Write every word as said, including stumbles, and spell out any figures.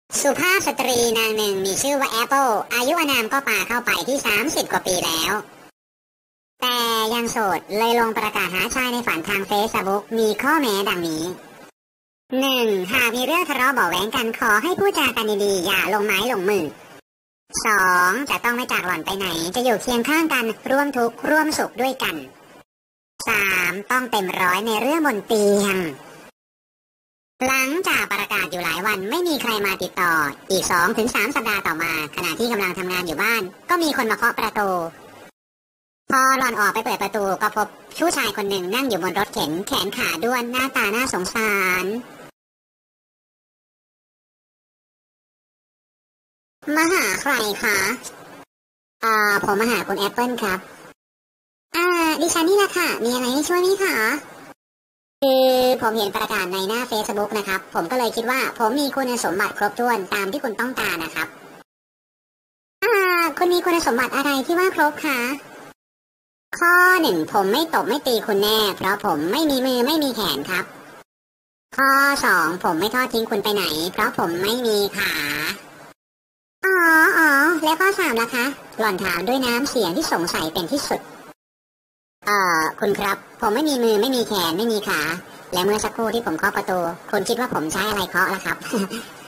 สุภาพสตรีนางหนึ่งมีชื่อว่าแอปเปิลอายุอานามก็ป่าเข้าไปที่สามสิบกว่าปีแล้วแต่ยังโสดเลยลงประกาศหาชายในฝันทางเฟซบุ๊กมีข้อแม้ดังนี้หนึ่งหากมีเรื่องทะเลาะเบาะแว้งกันขอให้พูดจากันดีๆอย่าลงไม้ลงมือสองจะต้องไม่จากหล่อนไปไหนจะอยู่เคียงข้างกันร่วมทุกข์ร่วมสุขด้วยกันสามต้องเต็มร้อยในเรื่องบนเตียงหลังจากประกาศอยู่หลายวันไม่มีใครมาติดต่ออีกสองถึงสามสัปดาห์ต่อมาขณะที่กำลังทำงานอยู่บ้านก็มีคนมาเคาะประตูพอหล่อนออกไปเปิดประตูก็พบผู้ชายคนหนึ่งนั่งอยู่บนรถเข็นแขนขาด้วนหน้าตาน่าสงสารมาหาใครคะอ่าผมมาหาคุณแอปเปิลครับอ่าดิฉันนี่แหละค่ะมีอะไรให้ช่วยไหมคะคือผมเห็นประกาศในหน้า Facebook นะครับผมก็เลยคิดว่าผมมีคุณสมบัติครบถ้วนตามที่คุณต้องการนะครับอ่าคุณมีคุณสมบัติอะไรที่ว่าครบคะข้อหนึ่งผมไม่ตบไม่ตีคุณแน่เพราะผมไม่มีมือไม่มีแขนครับข้อสองผมไม่ทอดทิ้งคุณไปไหนเพราะผมไม่มีขาอ๋ออ๋อแล้วข้อสามล่ะคะหล่อนถามด้วยน้ำเสียงที่สงสัยเป็นที่สุดเอ่อคุณครับผมไม่มีมือไม่มีแขนไม่มีขาและเมื่อสักครู่ที่ผมเคาะประตูคุณคิดว่าผมใช้อะไรเคาะล่ะครับ